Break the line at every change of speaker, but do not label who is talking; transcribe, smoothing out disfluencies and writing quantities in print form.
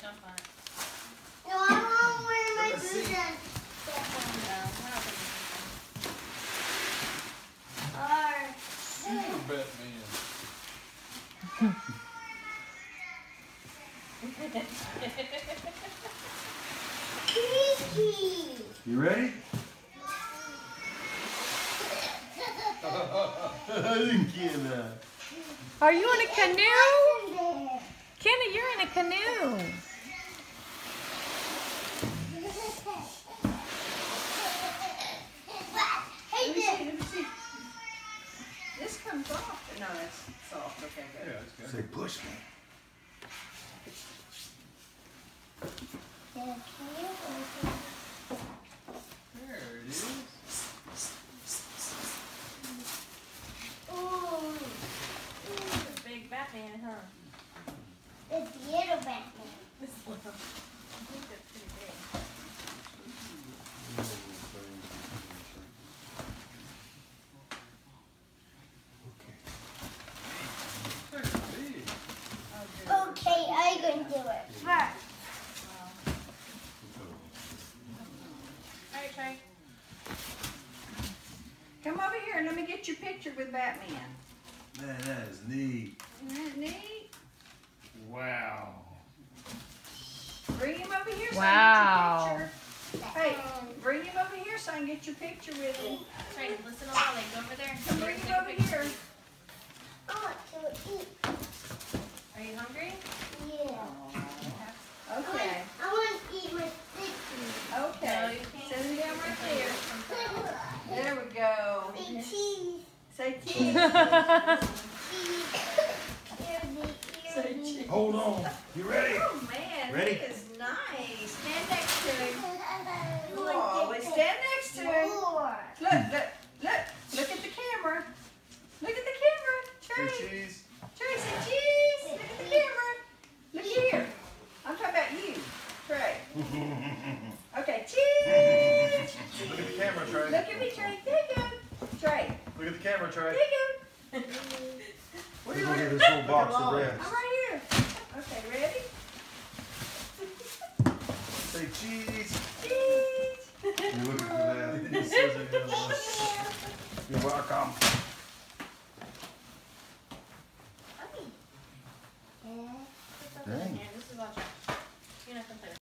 jump on it.
No, I won't wear my boots and step on it.
No, we're not
Or...
You bet, man.
Kiki!
You ready? I didn't get that.
Are you in a canoe?
There.
Kenna, you're in a canoe.
Hey,
Let me
there.
see, let me see. This comes off. No, it's soft. Okay, good.
Yeah, it's good.
Say push me.
There it is.
Ooh,
It's a big Batman, huh?
it's the little Batman.
This little. I think that's pretty big.
Pretty big.
Oh, good.
Okay, I'm going to do it first.
Wow. All right, Trey. Come over here and let me get your picture with Batman.
Man, that is neat.
Isn't that neat?
Wow.
Bring him over here so
Wow.
I can get your picture. Hey, bring him over here so I can get your picture with him.
Trey, listen to Ollie. Go over there.
Bring him over here.
I want to eat.
Are you hungry?
Yeah.
Okay.
I want to eat my sticky.
Okay.
No, you can't.
Send him down right there. There we go.
Say cheese.
Say cheese. Say cheese.
Hold on. You ready?
Oh man,
Ready?
he is nice. Stand next to him.
Look
Oh,
at
stand next to him.
floor.
Look at the camera. Look at the camera.
Say
Trey.
cheese.
Trey, say cheese. Look at the camera. Look here. I'm talking about you, Trey. Okay, cheese.
Look at the camera, Trey.
Look at me, Trey. There you go. Trey.
Look at the camera,
There
Trey.
you go. Where
We're
you
gonna
at?
get this whole box of
I'm
rats.
right here. Okay, ready?
Say cheese.
Cheese.
You're looking for that. You're welcome.